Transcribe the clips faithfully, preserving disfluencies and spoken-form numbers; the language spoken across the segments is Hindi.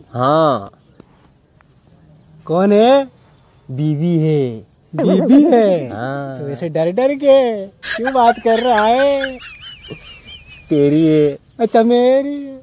हाँ। कौन है? बीवी है। बीवी है? हाँ। तो ऐसे डर डर के क्यों बात कर रहा है? तेरी है। अच्छा मेरी है।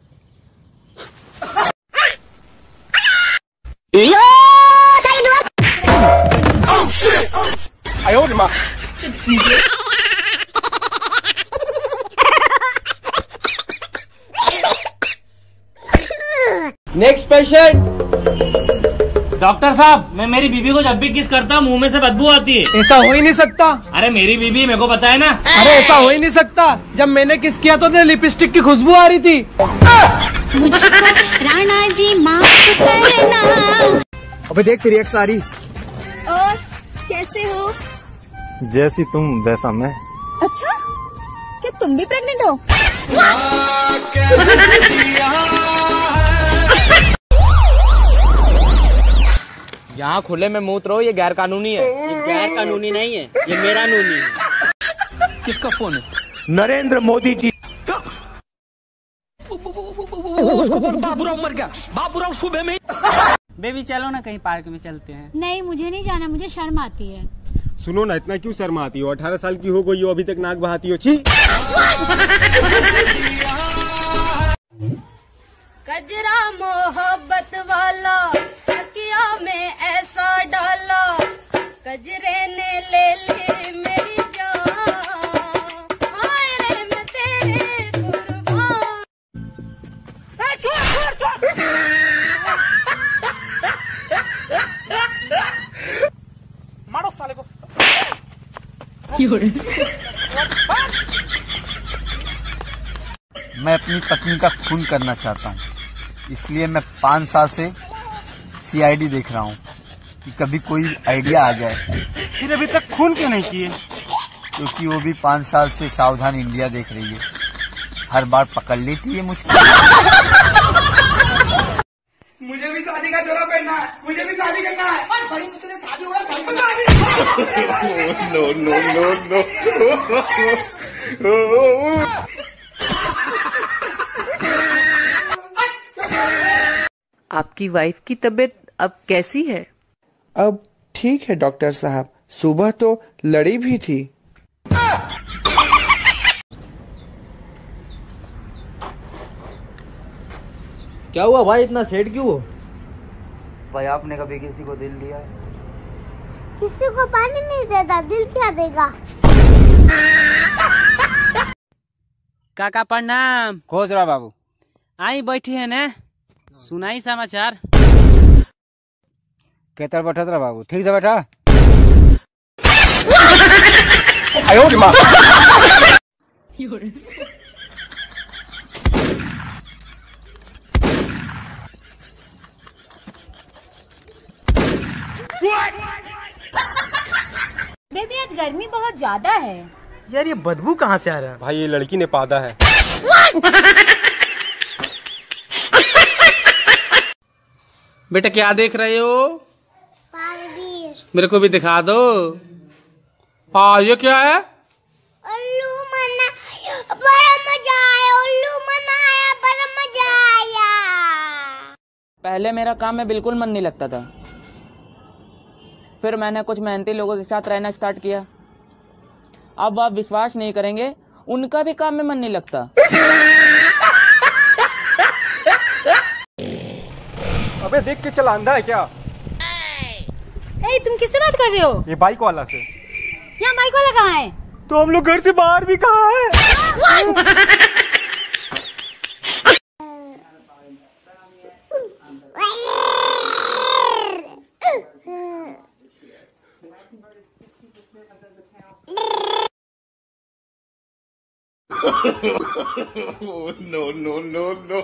Next patient. डॉक्टर साहब, मैं मेरी बीबी को जब भी किस करता हूँ मुंह में से बदबू आती है। ऐसा हो ही नहीं सकता। अरे मेरी बीबी, मेरे को पता है ना। अरे ऐसा हो ही नहीं सकता। जब मैंने किस किया तो लिपस्टिक की खुशबू आ रही थी। मुझको राणा जी माफ करना। अबे देख तेरी एक्स आ रही। और कैसे हो? जैसी तुम वैसा मैं। अच्छा, क्या तुम भी प्रेग्नेंट हो? यहाँ खुले में मूत रहो, ये गैर कानूनी है। ये गैर कानूनी नहीं है, ये मेरा नूनी है। किसका फोन है? नरेंद्र मोदी जी। बाबूराव मर गया। बाबूराव सुबह में। बेबी चलो ना कहीं पार्क में चलते हैं। नहीं, मुझे नहीं जाना, मुझे शर्म आती है। सुनो ना, इतना क्यों शर्म आती हो? अठारह साल की हो गई हो, अभी तक नाक बहाती हो। छी। कजरा मोहब्बत वाला तकिया में ऐसा डाला, कजरे ने ले ली मेरी जान, हाय रे मैं तेरे कुर्बान। मारो साले को। मैं अपनी पत्नी का खून करना चाहता हूँ, इसलिए मैं पाँच साल से सीआईडी देख रहा हूँ कि कभी कोई आइडिया आ जाए। फिर अभी तक खून क्यों नहीं किए? क्योंकि वो भी पाँच साल से सावधान इंडिया देख रही है, हर बार पकड़ लेती है मुझको। मुझे भी शादी का जोड़ा पहनना है, मुझे भी शादी करना है। और बड़ी मुश्किल से शादी हो रहा है। No no no no. आपकी वाइफ की तबीयत अब कैसी है? अब ठीक है डॉक्टर साहब, सुबह तो लड़ी भी थी। क्या हुआ भाई, इतना सेड क्यों हो? भाई आपने कभी किसी को दिल दिया है? किसी को पानी नहीं देता, दिल क्या देगा? काका प्रणाम। खोज रहा बाबू। आई बैठी है ने, सुनाई समाचार। केतर बैठा था बाबू, ठीक से बैठा। आयो रे माँ। बेबी आज गर्मी बहुत ज्यादा है। यार ये बदबू कहाँ से आ रहा है? भाई ये लड़की ने पादा है। बेटा क्या देख रहे हो? पारवीर। मेरे को भी दिखा दो। हाँ ये क्या है? उल्लू मना, बड़ा मजा आया। उल्लू मनाया, बड़ा मजा आया। पहले मेरा काम में बिल्कुल मन नहीं लगता था, फिर मैंने कुछ मेहनती लोगों के साथ रहना स्टार्ट किया। अब आप विश्वास नहीं करेंगे, उनका भी काम में मन नहीं लगता। अबे देख के चला, अंधा है क्या? ए, तुम किससे बात कर रहे हो? ये बाइक वाला से। यहाँ बाइक वाला कहाँ है? तो हम लोग घर से बाहर भी कहाँ है? No no no no।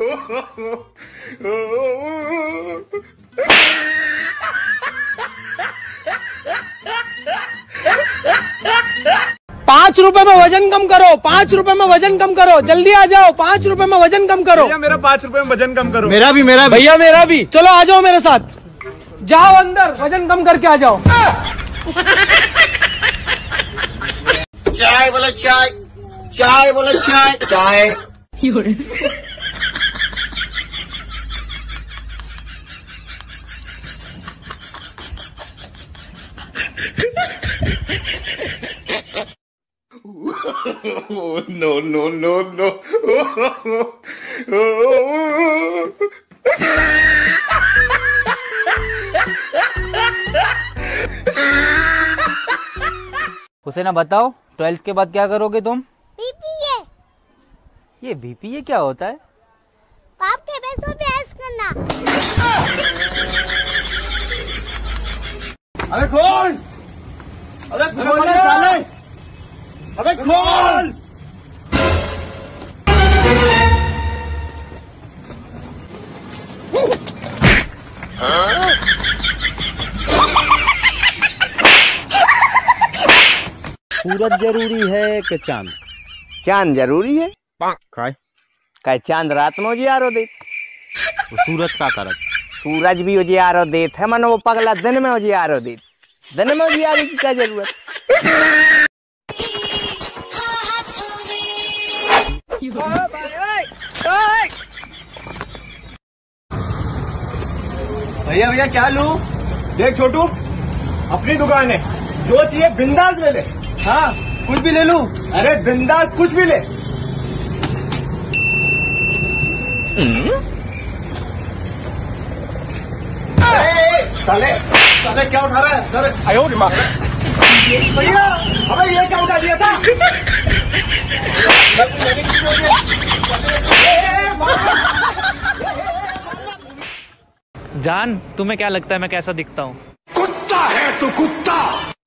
पाँच रुपए में वजन कम करो, पाँच रुपए में वजन कम करो, जल्दी आ जाओ, पाँच रुपए में वजन कम करो। भैया मेरा पाँच रुपए में वजन कम करो। मेरा भी मेरा भी। भैया मेरा भी। चलो आ जाओ मेरे साथ, जाओ अंदर वजन कम करके आ जाओ। चाय बोलो चाय, चाय बोलो चाय, चाय। No no no no. उसे ना बताओ, ट्वेल्थ के बाद क्या करोगे तुम? बीपीए। ये बीपीए क्या होता है? पाप के पैसों पे ऐश करना। अबे खोल, अबे खोल ले साले, अबे खोल। सूरज जरूरी है कि चांद? चांद जरूरी है। काय काय चांद रात में उजियारो देत, तो सूरज का करत? सूरज भी उजियारो देत है, मन वो पगला दिन में उजियारो देत। दिन में उजियारे की क्या जरूरत? भैया भैया क्या लूं? देख छोटू, अपनी दुकान है, जो चाहिए बिंदास ले ले। हाँ कुछ भी ले लूं? अरे बिंदास कुछ भी ले। साले साले क्या उठा रहा है? साले आयो दिमाग। भैया अबे ये क्या उठा दिया था? जान, तुम्हें क्या लगता है मैं कैसा दिखता हूँ? कुत्ता है तू, कुत्ता।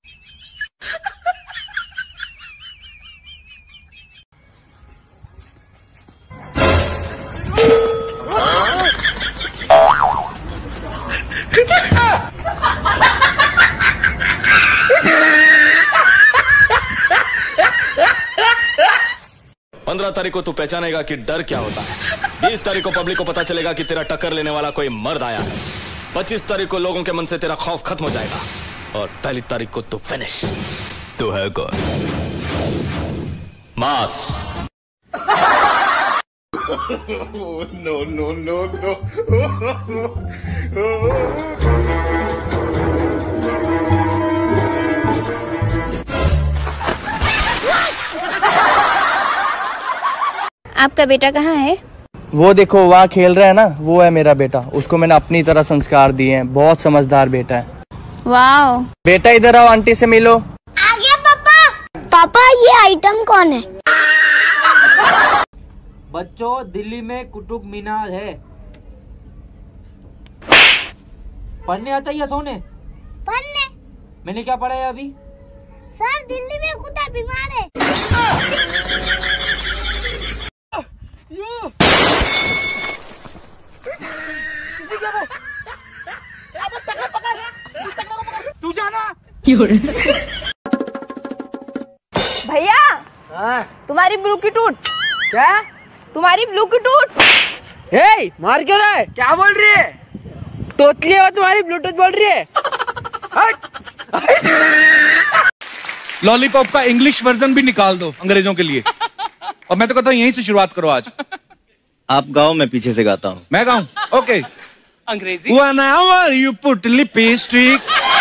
पंद्रह तारीख को तू पहचानेगा कि डर क्या होता है। बीस तारीख को पब्लिक को पता चलेगा कि तेरा टक्कर लेने वाला कोई मर्द आया है। पच्चीस तारीख को लोगों के मन से तेरा खौफ खत्म हो जाएगा। और पहली तारीख को तू फिनिश। तू है कौन? मास। No no no no. आपका बेटा कहाँ है? वो देखो वहाँ खेल रहा है ना, वो है मेरा बेटा। उसको मैंने अपनी तरह संस्कार दिए हैं, बहुत समझदार बेटा है। वाओ। बेटा इधर आओ, आंटी से मिलो। आ गया पापा। पापा ये आइटम कौन है? बच्चों, दिल्ली में कुतुब मीनार है। पढ़ने आता है या सोने? पढ़ने। मैंने क्या पढ़ा है अभी? सर दिल्ली में कुत्ता बीमार है। तू जाना। भैया तुम्हारी ब्लू की टूट। क्या? तुम्हारी ब्लू की टूट। हे मार क्यों रहा है? क्या बोल रही है? तोतली है वो, तुम्हारी ब्लूटूथ बोल रही है। लॉलीपॉप का इंग्लिश वर्जन भी निकाल दो अंग्रेजों के लिए। और मैं तो कहता हूँ यहीं से शुरुआत करो आज। आप गाओ, मैं पीछे से गाता हूँ। मैं गाऊं? ओके। अंग्रेजी। Whenever you put lipstick,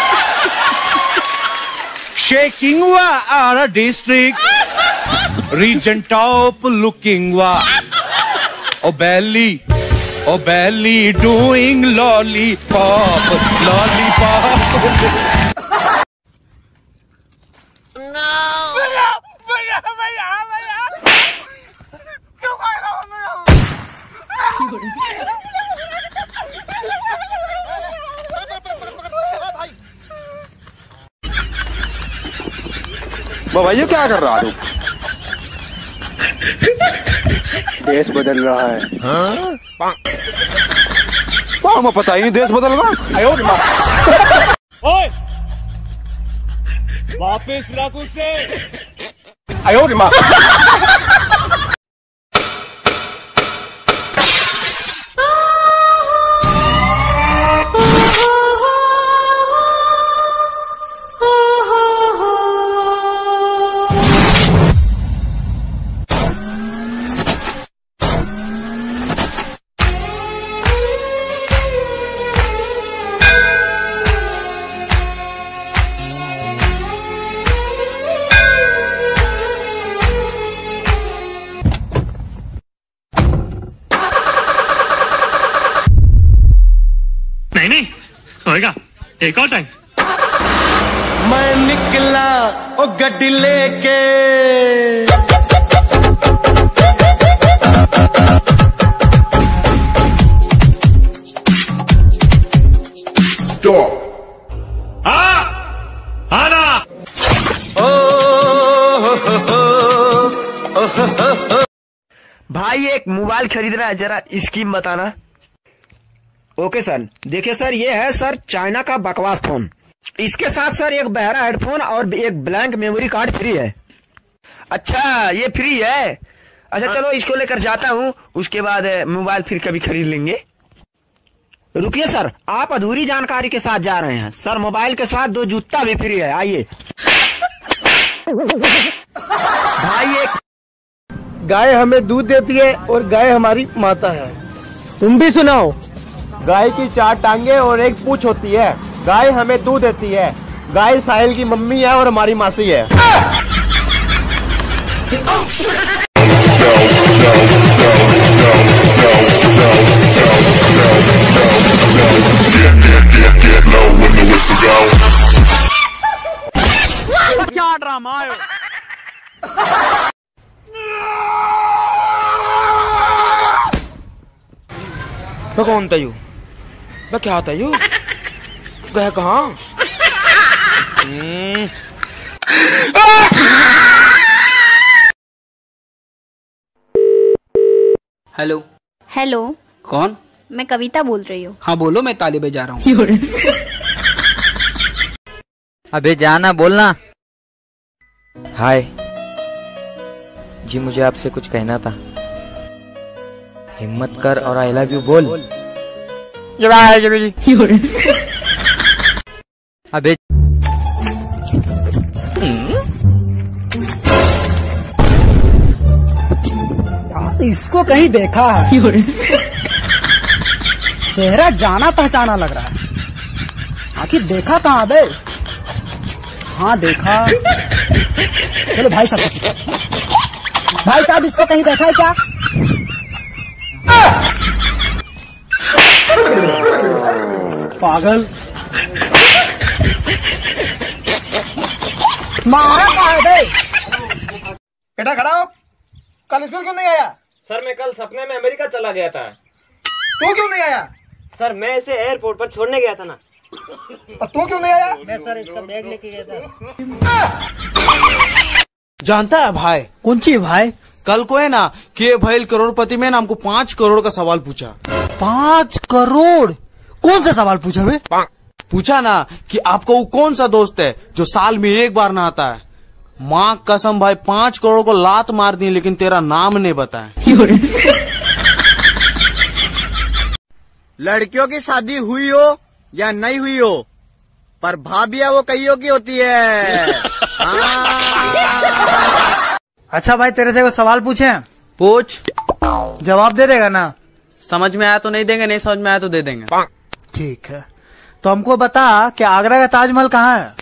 shaking what a district, region top looking what, oh belly, oh belly doing lollipop, lollipop. No. भैया भैया भैया भैया क्यों खाएगा वो मेरा? भैया क्या कर रहा तू? देश बदल रहा है। हाँ? हमें पता ही नहीं देश बदल रहा। ओए वापिस रख उसे। आयो माँ। Take out time. मैं निकला ओ गड्डी लेके, आना ओ हो हो हो, ओ हो हो हो। भाई एक मोबाइल खरीदना है, जरा स्कीम बताना। ओके सर, देखिए सर, ये है सर चाइना का बकवास फोन। इसके साथ सर एक बहरा हेडफोन और एक ब्लैंक मेमोरी कार्ड फ्री है। अच्छा ये फ्री है, अच्छा चलो इसको लेकर जाता हूँ, उसके बाद मोबाइल फिर कभी खरीद लेंगे। रुकिए सर, आप अधूरी जानकारी के साथ जा रहे हैं सर। मोबाइल के साथ दो जूता भी फ्री है, आइए। भाई एक गाय हमें दूध देती है और गाय हमारी माता है। तुम भी सुनाओ। गाय की चार टांगे और एक पूंछ होती है। गाय हमें दूध देती है। गाय साहिल की मम्मी है और हमारी मासी है। क्या ड्रामा है? मैं कौन था यू? मैं क्या था यू? गया कहाँ? हेलो। हेलो। कौन? मैं कविता बोल रही हूँ। हाँ बोलो, मैं तालिबे जा रहा हूँ। अबे जाना, बोलना। हाय जी, मुझे आपसे कुछ कहना था। हिम्मत कर और आई लव यू बोल। अबे इसको कहीं देखा है। चेहरा जाना पहचाना लग रहा है। आखिर देखा कहाँ बे? हाँ देखा। चलो भाई साहब, भाई साहब इसको कहीं देखा है क्या? पागल मारा कहाँ है बे? बेटा खड़ा हो। कल स्कूल क्यों नहीं आया? सर मैं कल सपने में अमेरिका चला गया था। तू क्यों नहीं आया? सर मैं इसे एयरपोर्ट पर छोड़ने गया था ना। और तू क्यों नहीं आया? मैं सर इसका बैग लेके गया था। जानता है भाई? कौन ची भाई? कल को है ना के भैल करोड़पति में हमको पाँच करोड़ का सवाल पूछा। पाँच करोड़? कौन सा सवाल पूछा बे? पूछा ना कि आपका वो कौन सा दोस्त है जो साल में एक बार नहाता है। माँ कसम भाई, पाँच करोड़ को लात मार दी, लेकिन तेरा नाम नहीं बताया। लड़कियों की शादी हुई हो या नहीं हुई हो, पर भाभिया वो कईयों की होती है। अच्छा भाई, तेरे से कोई सवाल पूछे? पूछ। जवाब दे देगा ना? समझ में आया तो नहीं देंगे, नहीं समझ में आया तो दे देंगे। ठीक है, तो हमको बता कि आगरा का ताजमहल कहाँ है?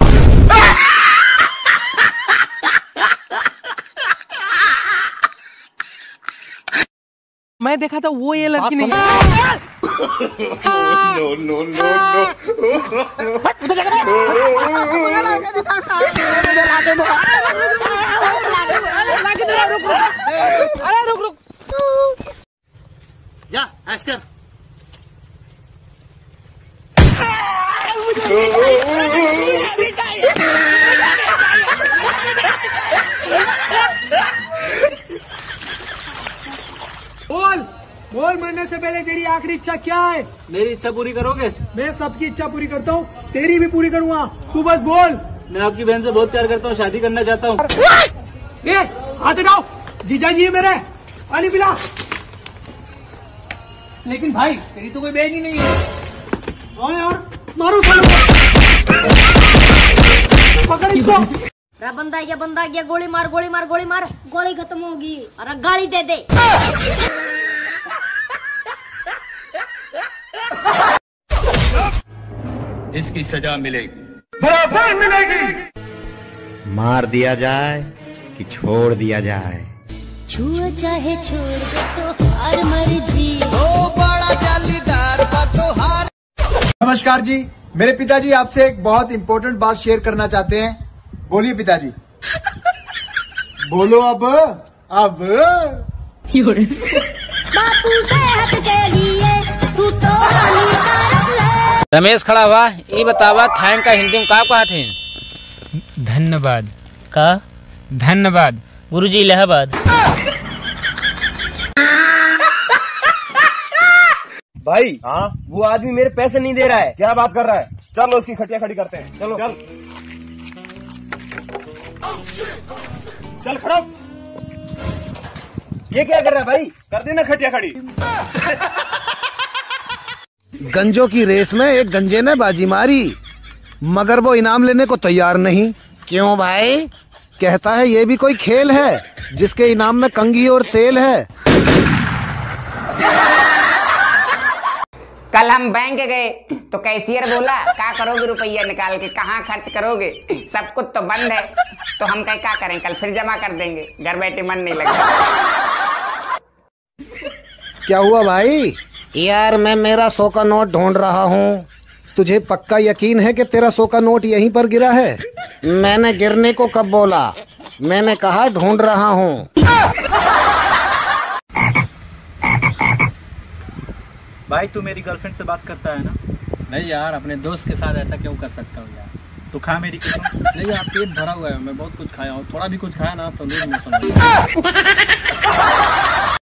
मैं देखा था वो ये लड़की नहीं। नो नो नो अरे रुक रुक, जा ऐस कर। बोल बोल, मरने से पहले तेरी आखिरी इच्छा क्या है? मेरी इच्छा पूरी करोगे? मैं सबकी इच्छा पूरी करता हूँ, तेरी भी पूरी करूँगा, तू बस बोल। मैं आपकी बहन से बहुत प्यार करता हूँ, शादी करना चाहता हूँ। ए, हाथ हटाओ, जीजा जी है मेरे, पानी पिला। लेकिन भाई तेरी तो कोई बहन ही नहीं है। हाँ यार, मारो सालो। पकड़ इसको। बंदा गया बंदा गया, गोली मार गोली मार गोली मार, गोली खत्म होगी। अरे गाली दे दे। इसकी सजा मिलेगी, बराबर मिलेगी। मार दिया जाए कि छोड़ दिया जाए? छुआ चाहे छोड़ दो तो हार मर्जी। ओ बड़ा जालीदार का तो हार। नमस्कार जी, मेरे पिताजी आपसे एक बहुत इंपॉर्टेंट बात शेयर करना चाहते हैं। बोलिए पिताजी। बोलो अब अब बापू सेहत के लिए तू तो हानिकारक है। रमेश खड़ा हुआ, ये बतावा थैंक का हिंदी में का कहते हैं? धन्यवाद। का धन्यवाद। गुरुजी इलाहाबाद। भाई हाँ वो आदमी मेरे पैसे नहीं दे रहा है। क्या बात कर रहा है? चलो उसकी खटिया खड़ी करते हैं। चलो चल चल खड़ा। ये क्या कर रहा है भाई? कर देना खटिया खड़ी। गंजों की रेस में एक गंजे ने बाजी मारी, मगर वो इनाम लेने को तैयार नहीं। क्यों भाई? कहता है ये भी कोई खेल है जिसके इनाम में कंघी और तेल है। कल हम बैंक गए तो कैशियर बोला क्या करोगे रुपया निकाल के, कहाँ खर्च करोगे, सब कुछ तो बंद है। तो हम कहे क्या करें, कल फिर जमा कर देंगे, घर बैठे मन नहीं लगा। क्या हुआ भाई? यार मैं मेरा सौ का नोट ढूंढ रहा हूँ। तुझे पक्का यकीन है कि तेरा सौ का नोट यहीं पर गिरा है? मैंने गिरने को कब बोला? मैंने कहा ढूंढ रहा हूँ। भाई तू मेरी गर्लफ्रेंड से बात करता है ना? नहीं यार, अपने दोस्त के साथ ऐसा क्यों कर सकता हूँ यार? तू खा मेरी कसम। नहीं यार, पेट भरा हुआ है, मैं बहुत कुछ खाया हूँ। थोड़ा भी कुछ खाया ना तो लूज मोशन हो गया।